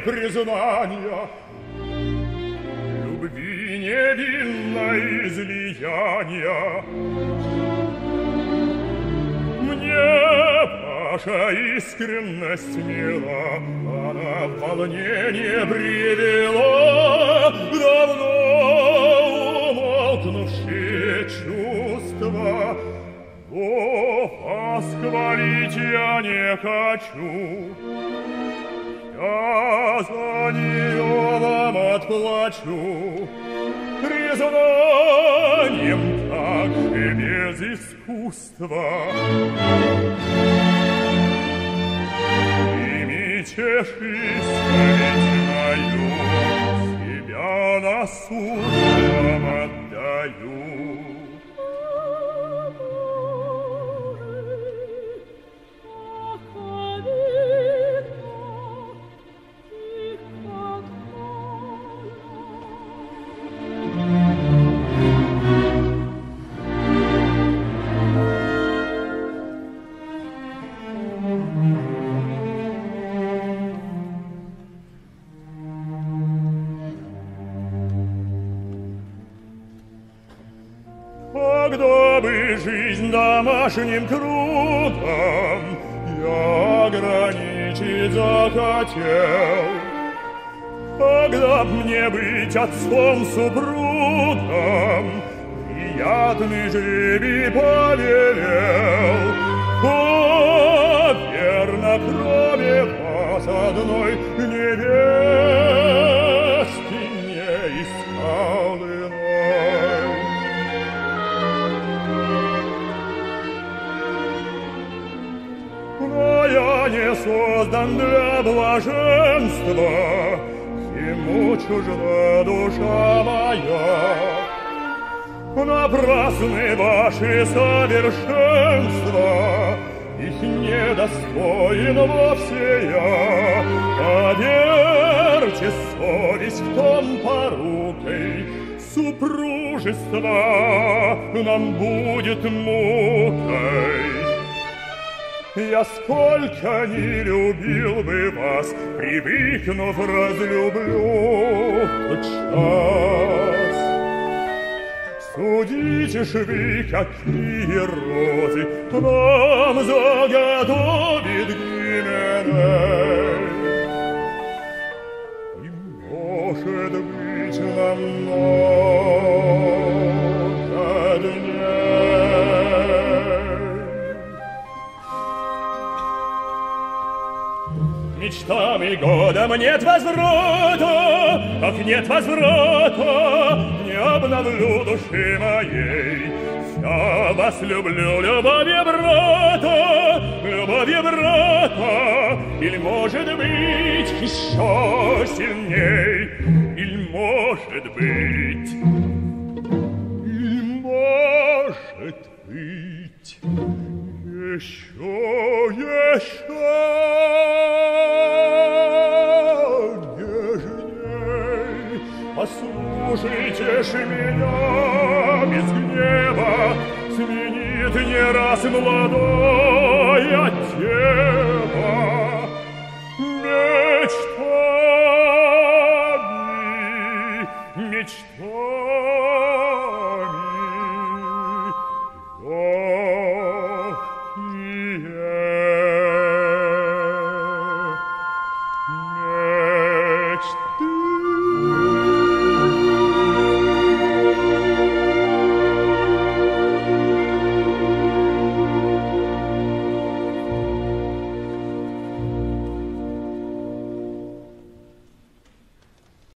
признания, любви невинной излияния. Мне ваша искренность мила, она в волнение привела давно умолкнувшие чувства. О, восхвалить я не хочу, я за нее вам отплачу признанием также без искусства. Примите честь мою, себя на суд вам отдаю. Когда бы жизнь домашним трудом я ограничить захотел, когда б мне быть отцом-супругом приятный жребий повелел, то верно, кроме вас одной невесты не искал иной. Но я не создан для блаженства, ему чужда душа моя. Напрасны ваши совершенства, их недостоин вовсе я. Поверьте, совесть в том порукой, супружество нам будет мукой. Я сколько не любил бы вас, привыкнув, разлюблю тот час. Судите ж вы, какие розы нам заготовит Гименей. И, может быть, нам много дней. Мечтам и годам нет возврата, как нет возврата, не обновлю души моей. Я вас люблю любовью брата, или, может быть, еще сильней, или, может быть, еще нежней. Послушайте ж меня без гнева, сменит не раз молодой отец.